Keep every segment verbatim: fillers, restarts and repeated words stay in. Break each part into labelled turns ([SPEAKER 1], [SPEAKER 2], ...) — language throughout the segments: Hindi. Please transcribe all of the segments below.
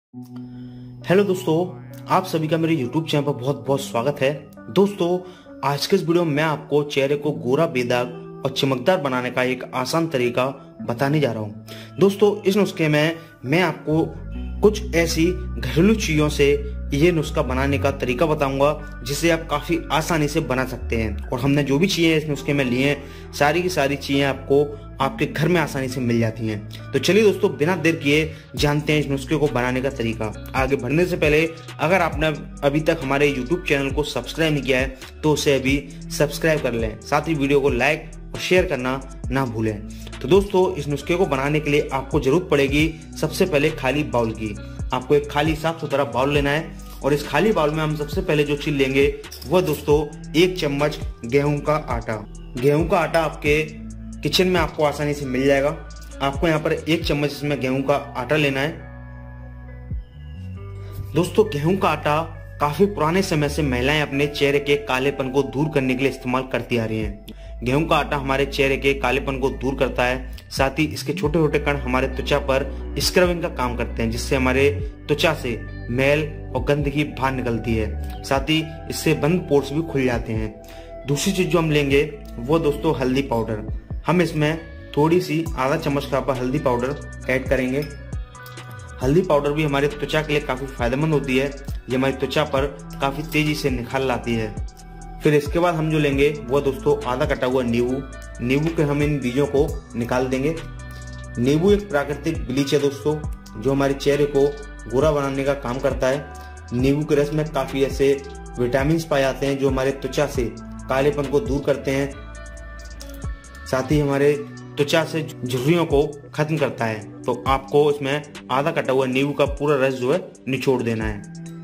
[SPEAKER 1] हेलो दोस्तों, आप सभी का मेरे यूट्यूब चैनल पर बहुत बहुत स्वागत है। दोस्तों, आज के इस वीडियो में मैं आपको चेहरे को गोरा, बेदाग और चमकदार बनाने का एक आसान तरीका बताने जा रहा हूँ। दोस्तों, इस नुस्खे में मैं आपको कुछ ऐसी घरेलू चीजों से ये नुस्खा बनाने का तरीका बताऊंगा जिसे आप काफी आसानी से बना सकते हैं। और हमने जो भी चीजें इस नुस्खे में ली हैं, सारी की सारी चीजें आपको आपके घर में आसानी से मिल जाती हैं। तो चलिए दोस्तों, बिना देर किए जानते हैं इस नुस्खे को बनाने का तरीका। आगे बढ़ने से पहले अगर आपने अभी तक हमारे यूट्यूब चैनल को सब्सक्राइब नहीं किया है तो उसे अभी सब्सक्राइब कर लें, साथ ही वीडियो को लाइक और शेयर करना ना भूलें। तो दोस्तों, इस नुस्खे को बनाने के लिए आपको जरूरत पड़ेगी सबसे पहले खाली बाउल की। आपको एक खाली साफ सुथरा बाउल लेना है और इस खाली बाउल में हम सबसे पहले जो चीज लेंगे वह दोस्तों एक चम्मच गेहूं का आटा। गेहूं का आटा आपके किचन में आपको आसानी से मिल जाएगा। आपको यहाँ पर एक चम्मच इसमें गेहूं का आटा लेना है। दोस्तों, गेहूं का आटा काफी पुराने समय से महिलाएं अपने चेहरे के कालेपन को दूर करने के लिए इस्तेमाल करती आ रही हैं। गेहूं का आटा हमारे चेहरे के कालेपन को दूर करता है, साथ ही इसके छोटे छोटे कण हमारे त्वचा पर स्क्रबिंग का काम करते हैं, जिससे हमारे त्वचा से मैल और गंदगी बाहर निकलती है। साथ ही इससे बंद पोर्स भी खुल जाते हैं। दूसरी चीज जो हम लेंगे वो दोस्तों हल्दी पाउडर। हम इसमें थोड़ी सी आधा चम्मच का हल्दी पाउडर ऐड करेंगे। हल्दी पाउडर भी हमारे त्वचा के लिए काफी फायदेमंद होती है। ये हमारी त्वचा पर काफी तेजी से निखार लाती है। फिर इसके बाद हम जो लेंगे वो दोस्तों आधा कटा हुआ नींबू। नींबू के हम इन बीजों को निकाल देंगे। नींबू एक प्राकृतिक ब्लीच है दोस्तों, जो हमारे चेहरे को गोरा बनाने का काम करता है। नींबू के रस में काफी ऐसे विटामिन पाए जाते हैं जो हमारे त्वचा से कालेपन को दूर करते हैं, साथ ही हमारे त्वचा से झुर्रियों को खत्म करता है। तो आपको इसमें आधा कटा हुआ नींबू का पूरा रस जो है निचोड़ देना है।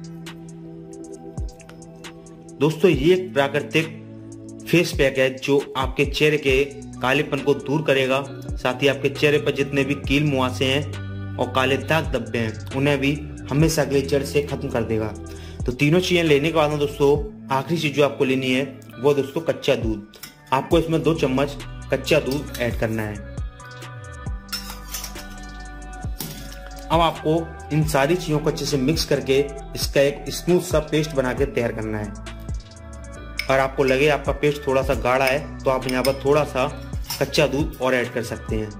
[SPEAKER 1] दोस्तों, ये एक प्राकृतिक फेस पैक है जो आपके चेहरे के कालेपन को दूर करेगा, साथ ही आपके चेहरे पर जितने भी कील मुहासे हैं और काले दाग धब्बे हैं उन्हें भी हमेशा के लिए जड़ से खत्म कर देगा। तो तीनों चीजें लेने के बाद में दोस्तों आखिरी चीज जो आपको लेनी है वो दोस्तों कच्चा दूध। आपको इसमें दो चम्मच कच्चा दूध ऐड करना है। अब आपको इन सारी चीजों को अच्छे से मिक्स करके इसका एक स्मूथ सा पेस्ट बना के तैयार करना है। और आपको लगे आपका पेस्ट थोड़ा सा गाढ़ा है तो आप यहाँ पर थोड़ा सा कच्चा दूध और ऐड कर सकते हैं।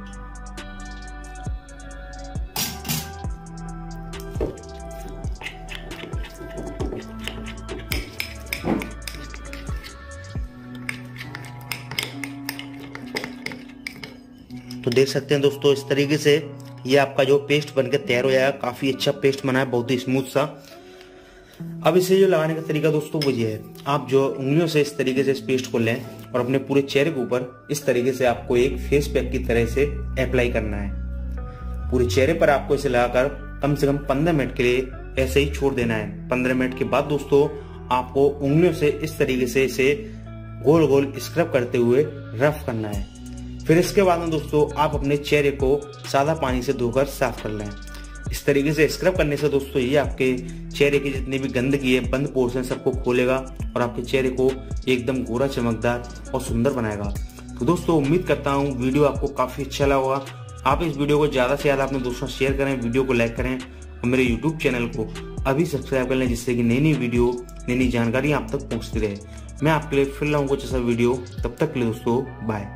[SPEAKER 1] तो देख सकते हैं दोस्तों, इस तरीके से ये आपका जो पेस्ट बनकर तैयार हो जाएगा। काफी अच्छा पेस्ट बना है, बहुत ही स्मूथ सा। अब इसे जो लगाने का तरीका दोस्तों वो ये है, आप जो उंगलियों से इस तरीके से इस पेस्ट को लें और अपने पूरे चेहरे के ऊपर इस तरीके से आपको एक फेस पैक की तरह से अप्लाई करना है। पूरे चेहरे पर आपको इसे लगाकर कम से कम पंद्रह मिनट के लिए ऐसे ही छोड़ देना है। पंद्रह मिनट के बाद दोस्तों आपको उंगलियों से इस तरीके से इसे गोल गोल स्क्रब करते हुए रफ करना है। फिर इसके बाद में दोस्तों आप अपने चेहरे को सादा पानी से धोकर साफ कर लें। इस तरीके से स्क्रब करने से दोस्तों ये आपके चेहरे की जितनी भी गंदगी है, बंद पोर्स हैं, सबको खोलेगा और आपके चेहरे को एकदम गोरा, चमकदार और सुंदर बनाएगा। तो दोस्तों, उम्मीद करता हूँ वीडियो आपको काफी अच्छा लगा होगा। आप इस वीडियो को ज्यादा से ज्यादा अपने दोस्तों शेयर करें, वीडियो को लाइक करें और मेरे यूट्यूब चैनल को अभी सब्सक्राइब कर लें, जिससे कि नई नई वीडियो, नई नई जानकारी आप तक पहुंचती रहे। मैं आपके लिए फिर लाऊंगा कुछ ऐसा वीडियो। तब तक के लिए दोस्तों बाय।